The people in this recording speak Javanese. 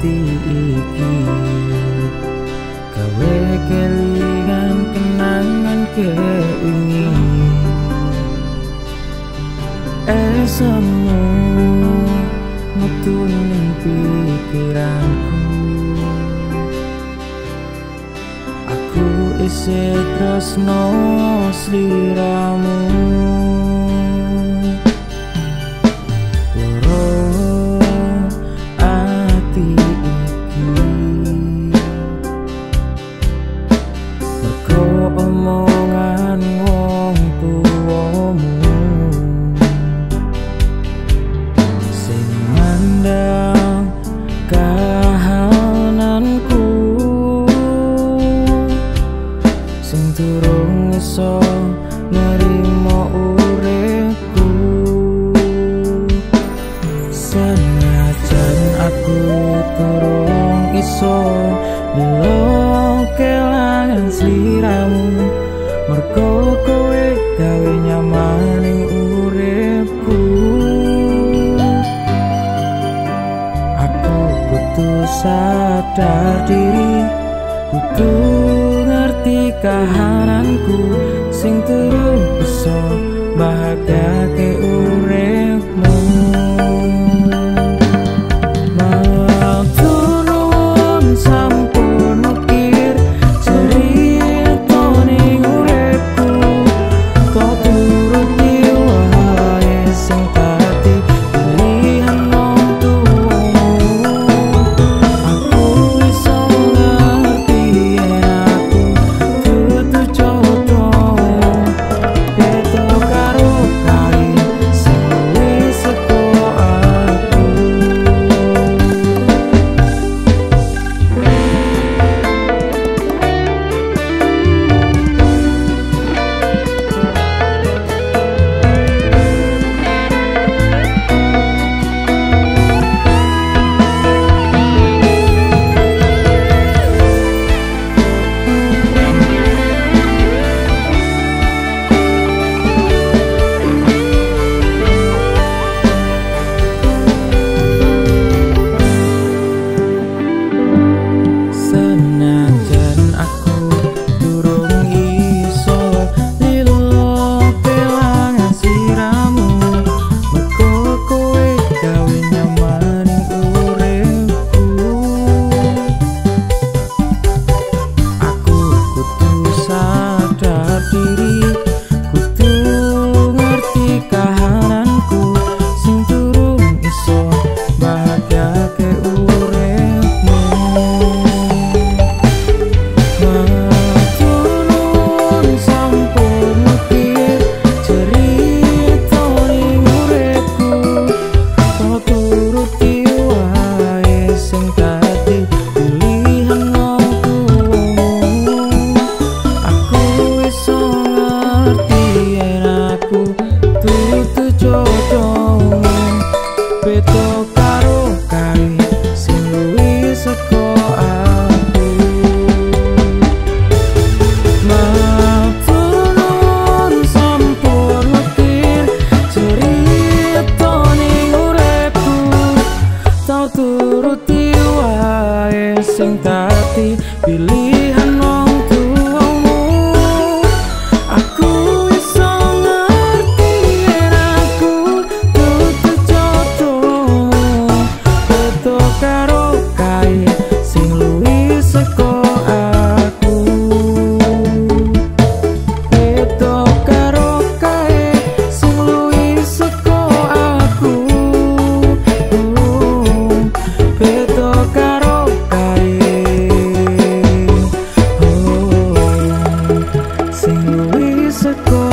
ati iki gawe kelingan kenangan keingi esemu metu ning pikiranku aku isih tresno sliramu omongan wong tuwamu sing mandang kahananku sing durung iso nerimo uripku senajan aku durung iso kelangan sliramu mergo kowe gawe nyamaning uripku aku kudu sadar diri kudu ngerti kahananku sing durung bisa bahagiake uripmu turuti wae sing dadi pilihan wong tuamu aku iso ngerti yen aku kudu jodohmu beto karo kae sing luwih saka aku beto karo kae sing luwih saka aku beto karo kae sing luwih saka